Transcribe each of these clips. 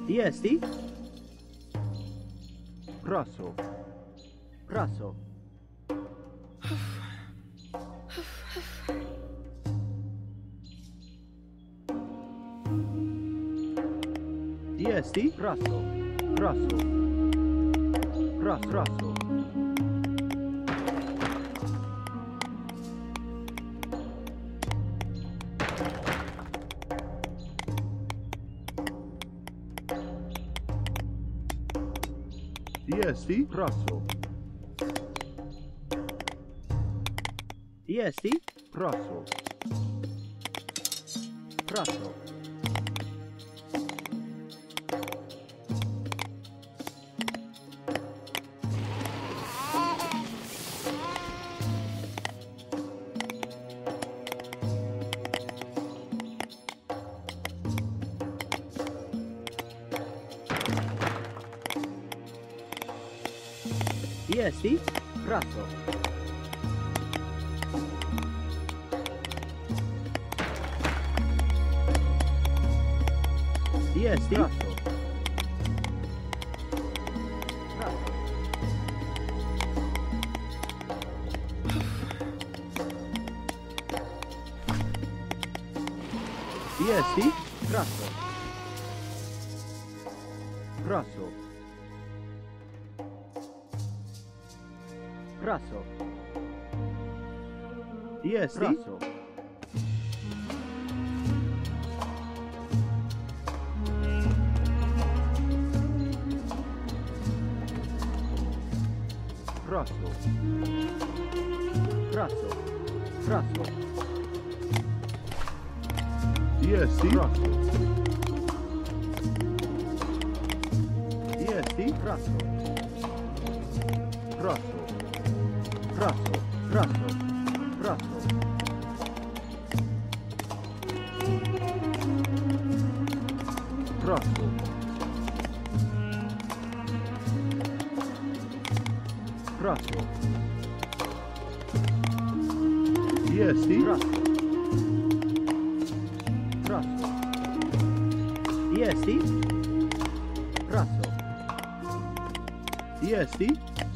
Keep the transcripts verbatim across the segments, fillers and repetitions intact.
ey-dee. Rosso. Rosso. ey-dee. Rosso. Rosso. Rosso. Rosso. ey-dee. Rosso. ey-dee. Rosso. Rosso. ey-dee. Rosso. ey-dee. Rosso. ey-dee. Rosso. Rosso. Rosso. ey-dee. Rosso. Rosso. Rosso. Rosso. ey-dee. Rosso. ey-dee. Rosso. Rosso. Rosso. Rosso. Rosso. Rosso. Rosso. ey-dee. Rosso. Rosso. ey-dee. Rosso. ey-dee.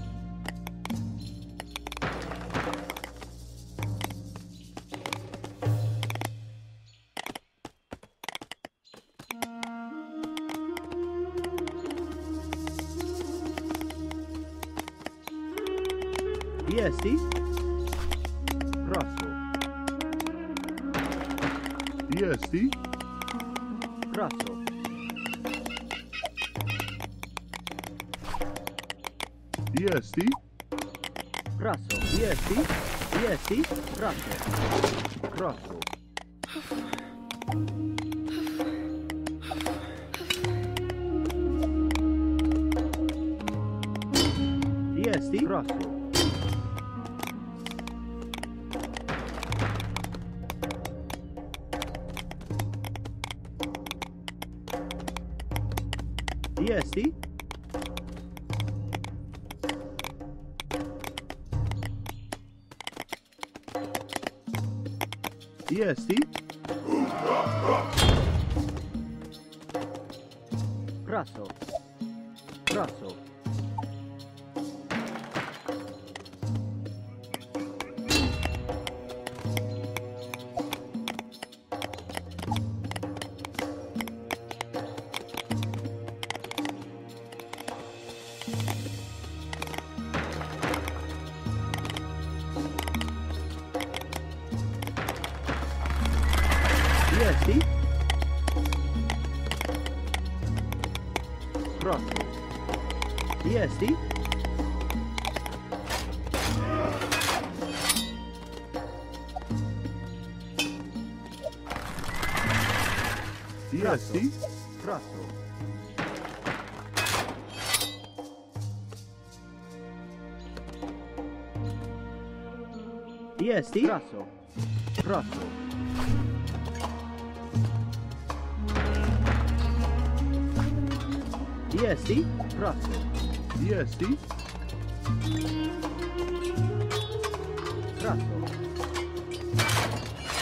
ey-dee. Rosso. ey-dee. Rosso. ey-dee. Rosso. ey-dee. ey-dee. Rosso. Rosso. ey-dee. Rosso. ey-dee. ey-dee. Rosso. Rosso. ey-dee. Rosso. ey-dee. ey-dee. Rosso. ey-dee. Rosso. Rosso. ey-dee. Rosso. ey-dee. Rosso.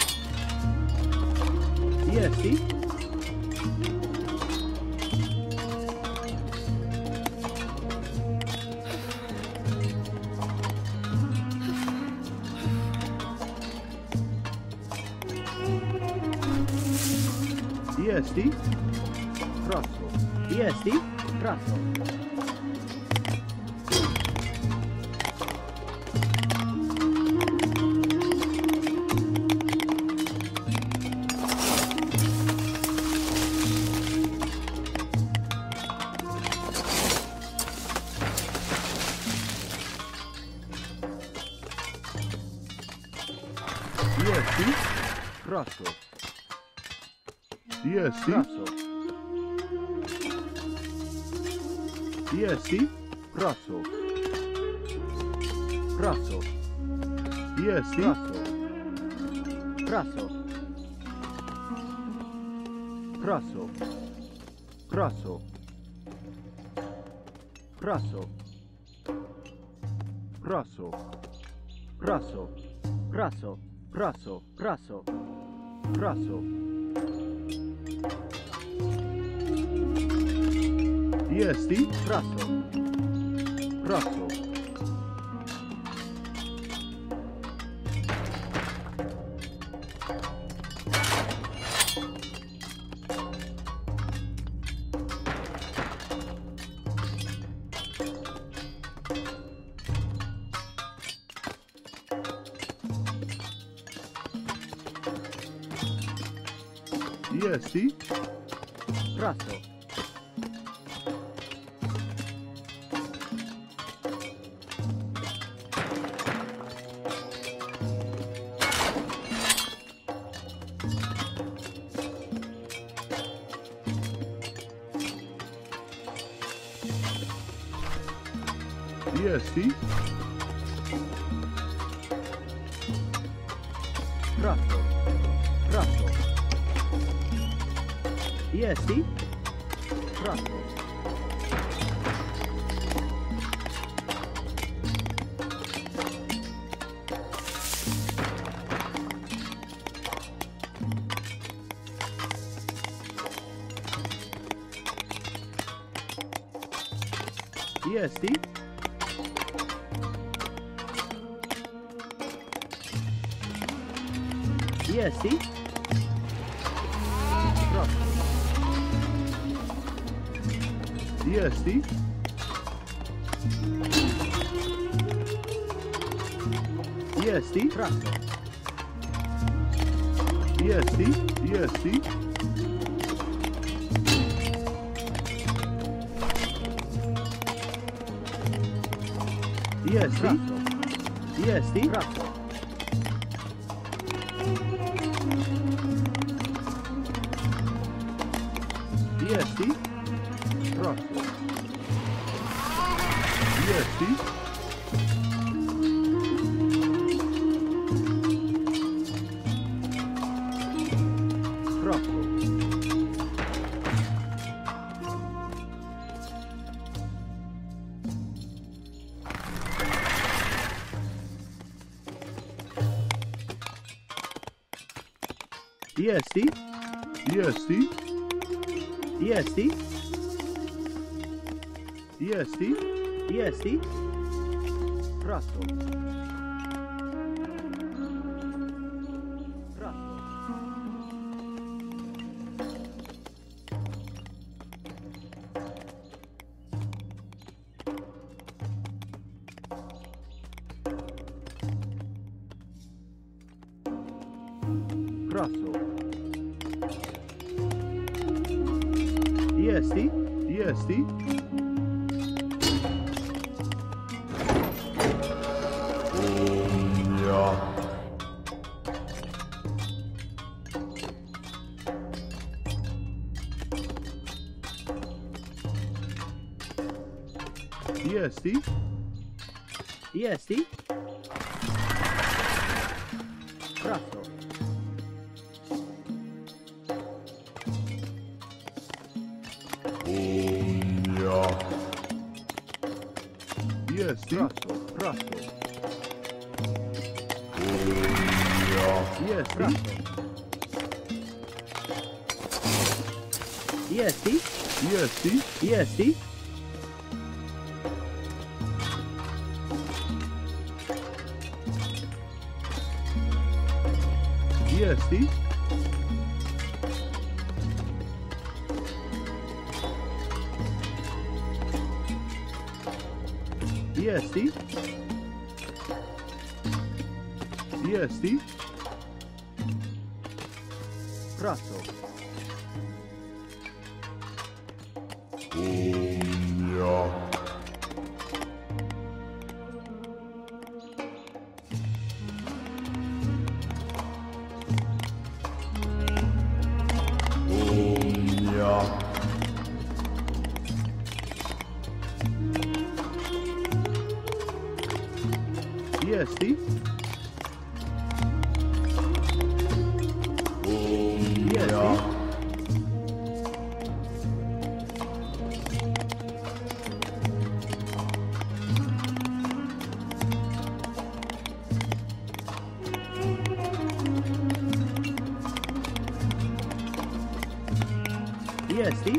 ey-dee. ey-dee, rosso, ey-dee, rosso. ey-dee, Rosso, ey-dee, rosso, ey-dee, rosso, rosso, ey-dee, rosso, rosso, rosso, rosso, rosso, rosso, rosso, rosso, rosso, rosso, ey-dee, rosso, rosso, ey-dee, rosso, ey-dee, rosso, rosso, ey-dee, rosso, ey-dee, ey-dee, rosso, ey-dee, ey-dee, rosso, ey-dee, ey-dee, rosso, ey-dee, rosso, ey-dee, rosso, ey-dee, rosso, ey-dee, ey-dee, ey-dee, ey-dee, ey-dee, rosso, rosso, rosso, ey-dee, ey-dee, ey-dee, ey-dee, rosso, ey-dee, rosso, rosso, ey-dee, rosso, ey-dee, ey-dee, ey-dee, ey-dee, Esti? Esti? Praso. Esti? Esti?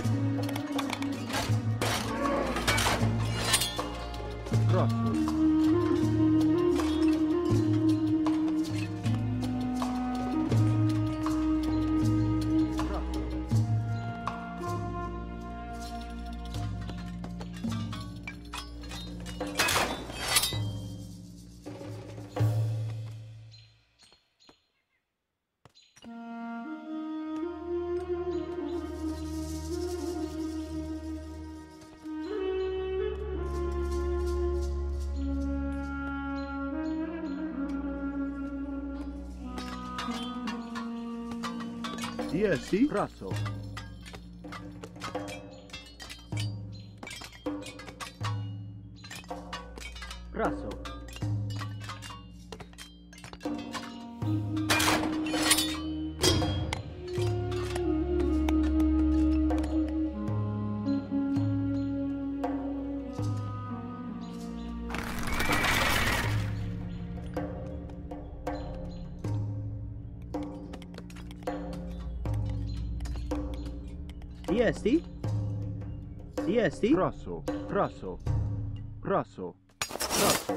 Praso. Esti? Praso. Praso. Esti? Esti? Praso. Praso. Praso. Praso.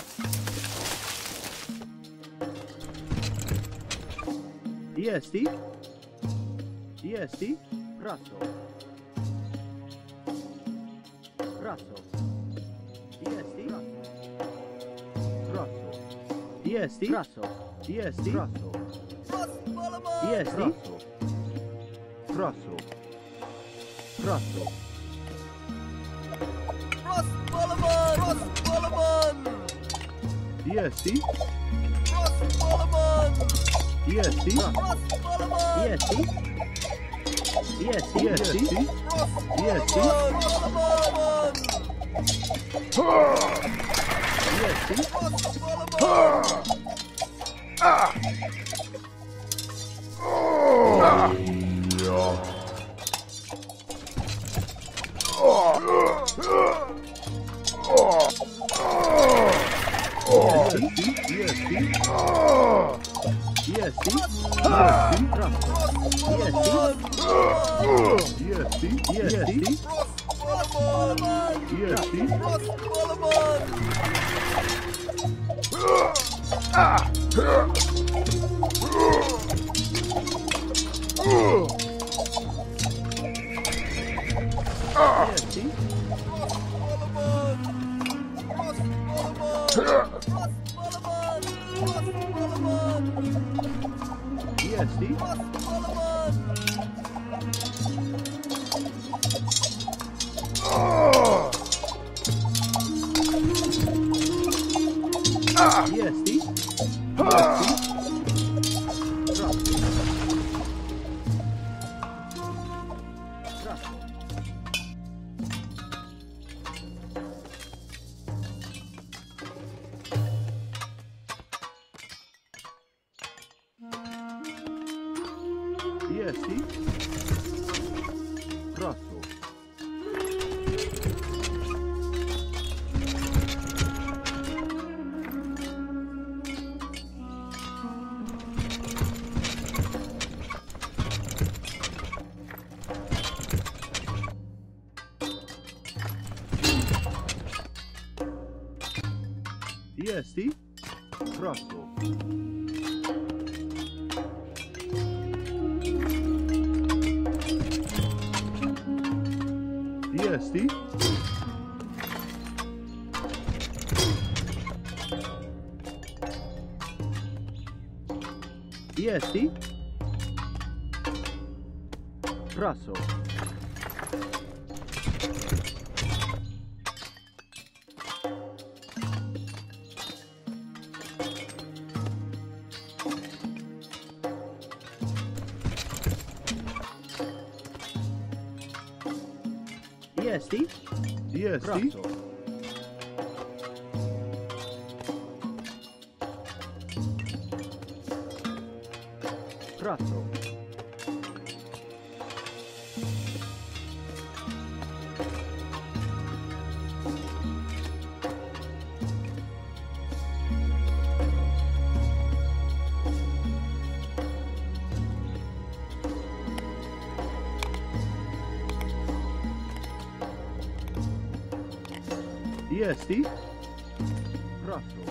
Esti? Esti? Praso. Praso. Esti? Praso. Esti? Praso. Esti? Praso. Esti? Praso. Praso. Ross Balaban! Ross Balaban! Esti? Ross Balaban! Esti? Ross Balaban! Esti? Esti? Esti? Ross Esti? Balaban! Esti? Ross Balaban! Esti? Esti? Esti? Ross Esti? Esti? Balaban! Esti? Ross Balaban! Esti? Esti? Esti? Esti? Praso. Esti? Praso. Esti? ey-dee. Grasso. ey-dee. ey-dee. Grasso. Grasso. ey-dee. Grasso.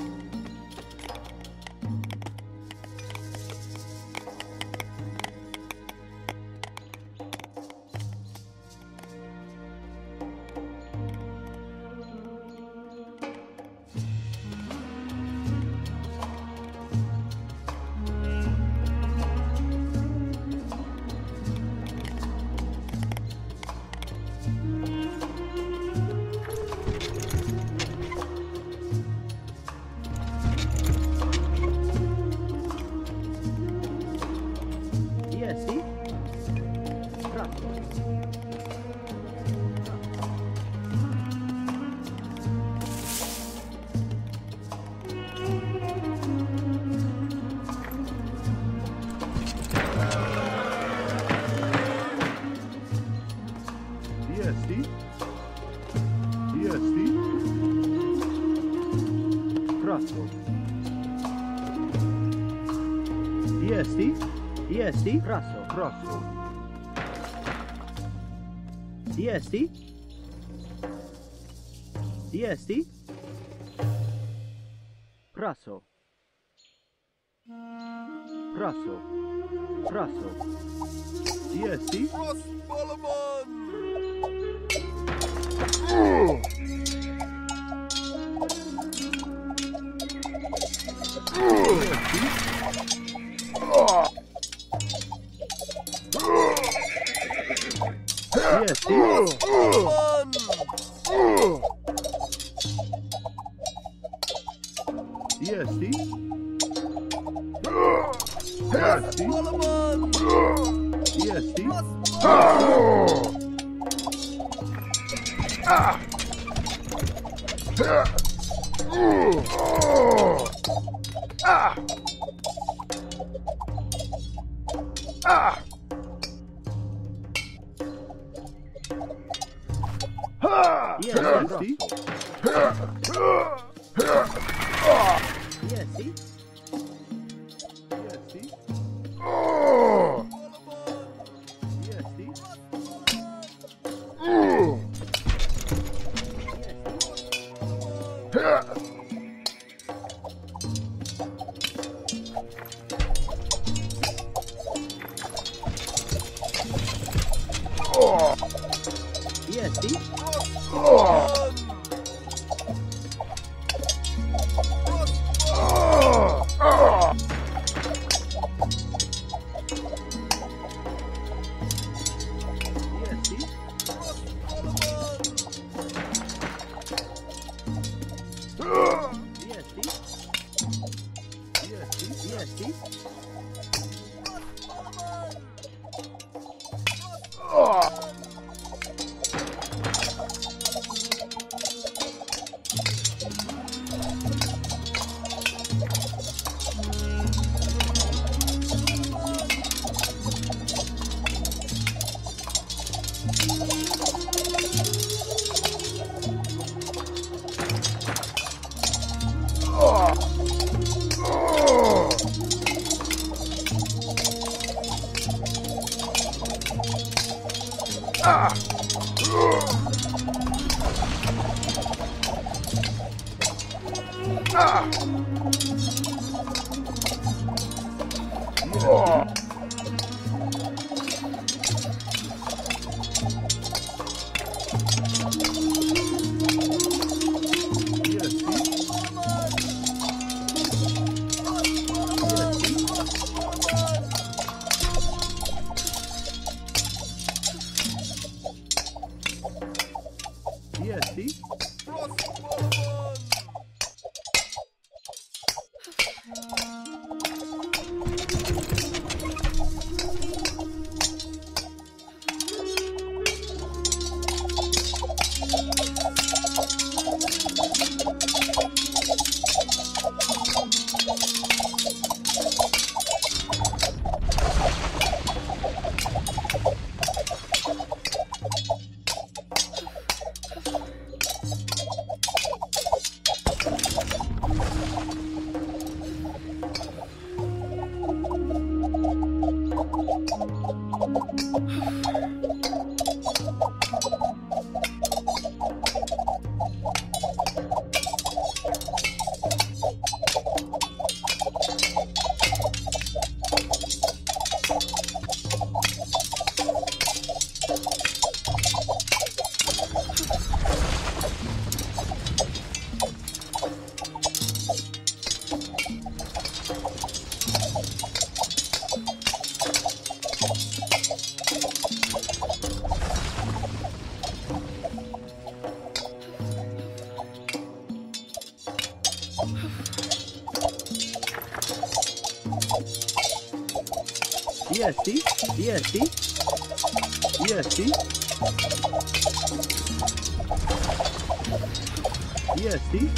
ey-dee. Grasso. ey-dee. ey-dee. Grasso. ey-dee. ey-dee. Grasso. Grasso. ey-dee. ey-dee. Grasso. Grasso. Grasso. ey-dee. Cross Solomon! ey-dee. Solomon! ey-dee. Solomon! ey-dee. ey-dee. ey-dee. ey-dee. ey-dee. ey-dee. ey-dee. ey-dee. ey-dee, ey-dee, ey-dee, ey-dee,